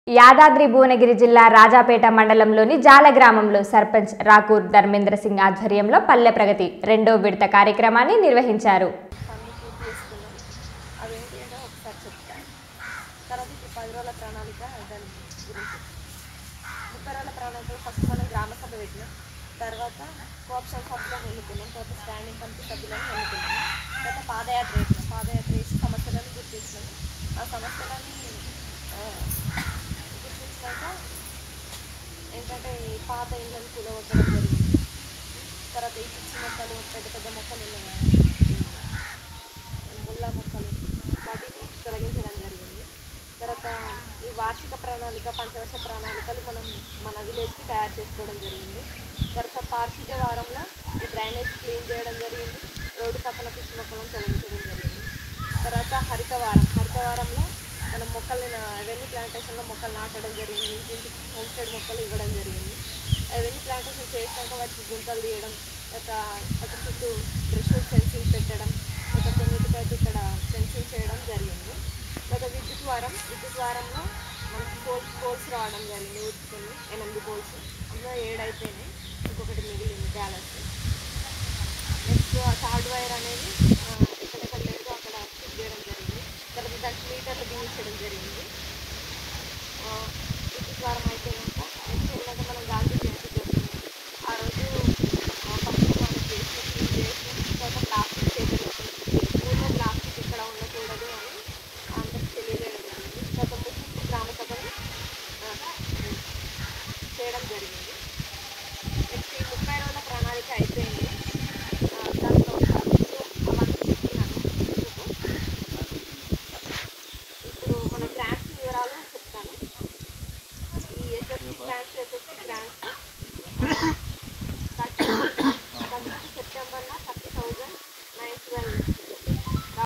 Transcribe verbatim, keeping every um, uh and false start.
యాదాద్రి భువనగిరి జిల్లా రాజాపేట మండలంలోని జాల గ్రామంలో సర్పంచ్ రాకూర్ ధర్మేంద్ర సింగ్ ఆధ్వర్యంలో పల్లె ప్రగతి రెండో విడత కార్యక్రమాన్ని నిర్వహించారు. తర్వాత కోఆప్షన్ సభ్యులను ఎన్నుకున్నాం. తర్వాత స్టాండింగ్ కమిటీ సభ్యులను ఎన్నుకున్నాము. తర్వాత పాదయాత్ర చేసినాం. పాదయాత్ర చేసి సమస్యలను గుర్తించినాము. ఆ సమస్యలని గుర్తించినాక ఏంటంటే పాత ఇళ్ళని కూలగొట్టడం జరిగింది. తర్వాత ఈ పిచ్చి మొక్కలు పెద్ద పెద్ద మొక్కలు ఉన్నాయి, ముళ్ళ మొక్కలు, వాటిని తొలగించడం జరిగింది. తర్వాత ఈ వార్షిక ప్రణాళిక పంచవర్ష ప్రణాళికలు మనం మన విలేజ్కి తయారు చేసుకోవడం జరిగింది. తర్వాత పారిశుద్ధ్య వారంలో ఈ డ్రైనేజ్ క్లీన్ చేయడం జరిగింది. రోడ్డు పక్కన పిచ్చి మొక్కలను తొలగించడం జరిగింది. తర్వాత హరితవారం హరితవారంలో మనం మొక్కల్ని అవన్నీ ప్లాంటేషన్లో మొక్కలు నాటడం జరిగింది. ఇంటింటికి హోమ్ స్టేడ్ మొక్కలు ఇవ్వడం జరిగింది. అవన్నీ ప్లాంటేషన్ చేసినాక వాటికి గుంతలు తీయడం, తర్వాత అటు చుట్టూ బ్రష్ ఫెన్సింగ్ పెట్టడం, ఒక కొన్నిటికైతే ఇక్కడ ఫెన్సింగ్ చేయడం జరిగింది. తర్వాత విద్యుత్ వారం విద్యుత్ వారంలో మనకి పోల్స్ పోల్స్ రావడం జరిగింది. ఊడ్చుకొని ఎనిమిది పోల్స్, అందులో ఏడు అయిపోయినాయి, ఇంకొకటి మిగిలింది బ్యాలెన్స్. నెక్స్ట్ థర్డ్ వైర్ అనేది ఎక్కడెక్కడ లేదో అక్కడ ఫిట్ చేయడం జరిగింది. తర్వాత దానికి మీటర్లు బిగించడం జరిగింది.